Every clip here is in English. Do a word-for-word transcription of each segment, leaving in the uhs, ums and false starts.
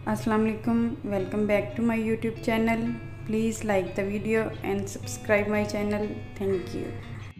Assalamu alaikum, welcome back to my YouTube channel. Please like the video and subscribe my channel. Thank you.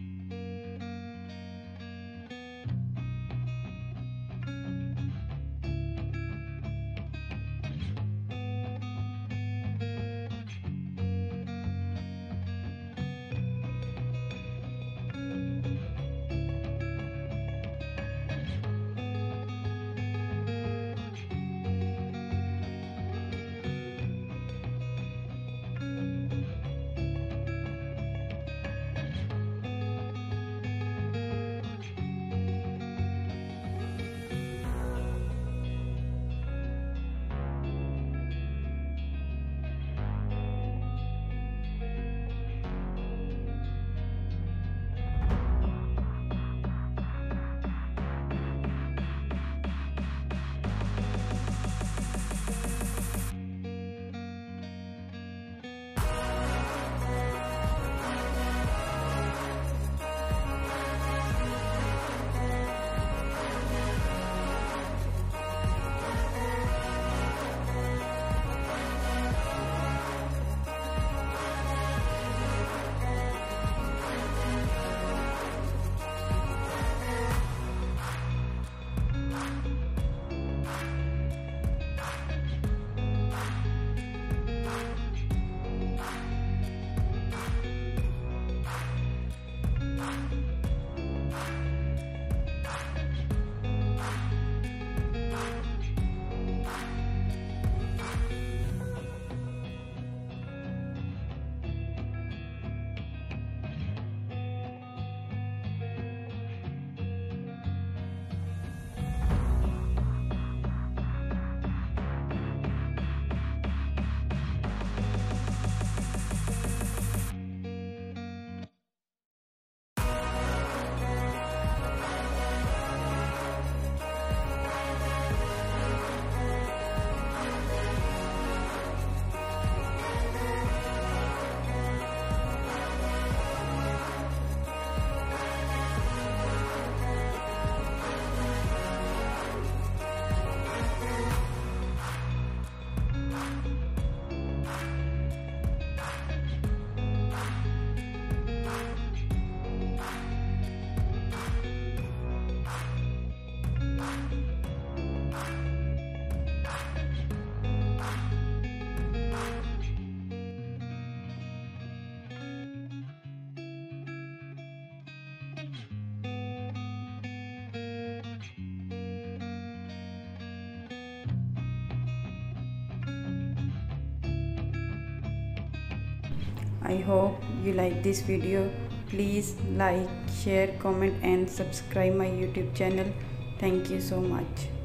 I hope you like this video. Please like, share, comment and subscribe my YouTube channel. Thank you so much.